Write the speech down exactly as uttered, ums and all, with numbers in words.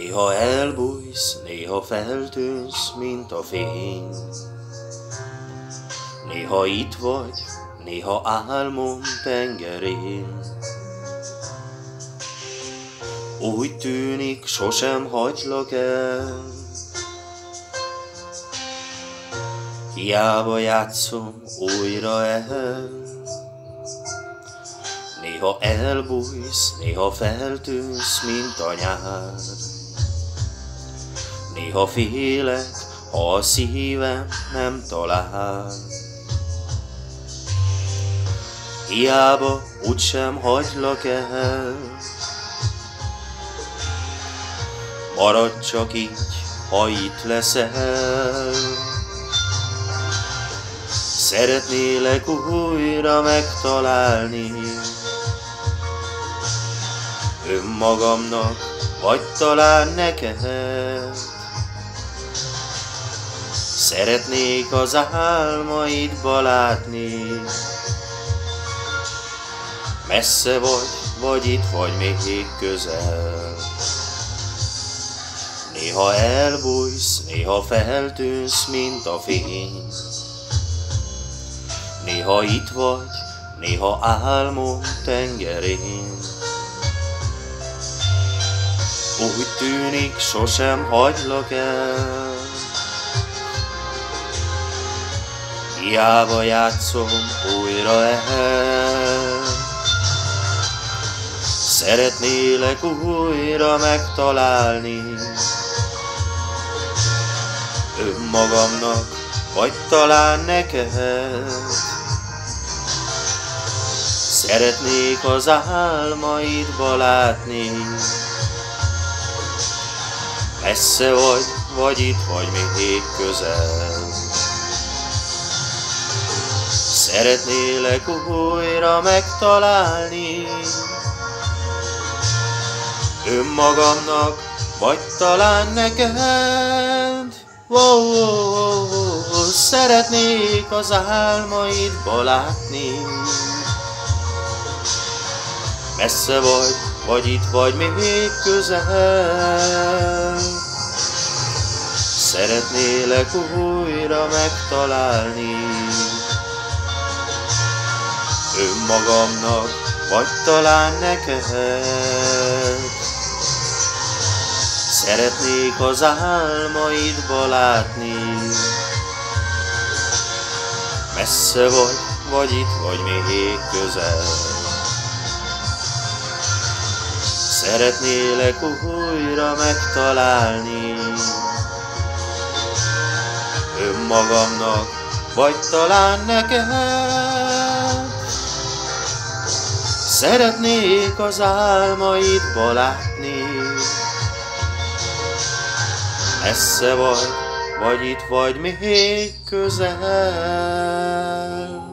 Néha elbújsz, néha feltűnsz, mint a fény. Néha itt vagy, néha álmom tengerén. Úgy tűnik, sosem hagylak el. Hiába játszom újra el. Néha elbújsz, néha feltűnsz, mint a nyár. Néha félek, ha a szívem nem talál. Hiába úgysem hagylak el. Maradj csak így, ha itt leszel. Szeretnélek újra megtalálni. Önmagamnak, vagy talán neked. Szeretnék az álmaidba látni. Messze vagy, vagy itt vagy még közel. Néha elbújsz, néha feltűnsz, mint a fény. Néha itt vagy, néha álmom tengerén. Úgy tűnik, sosem hagylak el. Hiába játszom újra el. Szeretnélek újra megtalálni. Önmagamnak, vagy talán neked. Szeretnék az álmaidba látni. Messze vagy, vagy itt vagy még közel. Szeretnélek újra megtalálni. Önmagamnak, vagy talán neked. Wow, wow, wow, szeretnék az álmaidba látni. Messze vagy, vagy itt vagy még közel. Szeretnélek újra megtalálni. Önmagamnak, vagy talán neked. Szeretnék az álmaidba látni. Messze vagy, vagy itt vagy még közel. Szeretnélek újra megtalálni. Önmagamnak, vagy talán neked. Szeretnék az álmaidba látni. Messze vagy, vagy itt vagy még közel.